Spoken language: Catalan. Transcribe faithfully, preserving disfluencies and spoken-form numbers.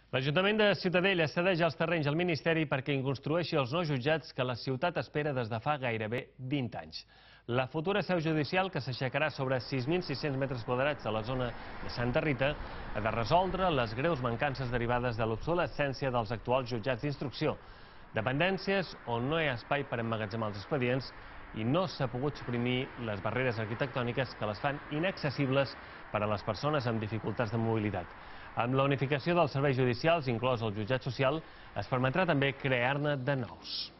L'Ajuntament de Ciutadella cedeix els terrenys al Ministeri perquè en construeixi els nous jutjats que la ciutat espera des de fa gairebé vint anys. La futura seu judicial, que s'aixecarà sobre sis mil sis-cents metres quadrats a la zona de Santa Rita, ha de resoldre les greus mancances derivades de l'obsolescència dels actuals jutjats d'instrucció. Dependències on no hi ha espai per emmagatzemar els expedients i no s'ha pogut suprimir les barreres arquitectòniques que les fan inaccessibles per a les persones amb dificultats de mobilitat. Amb la unificació dels serveis judicials, inclòs el jutjat social, es permetrà també crear-ne de nous.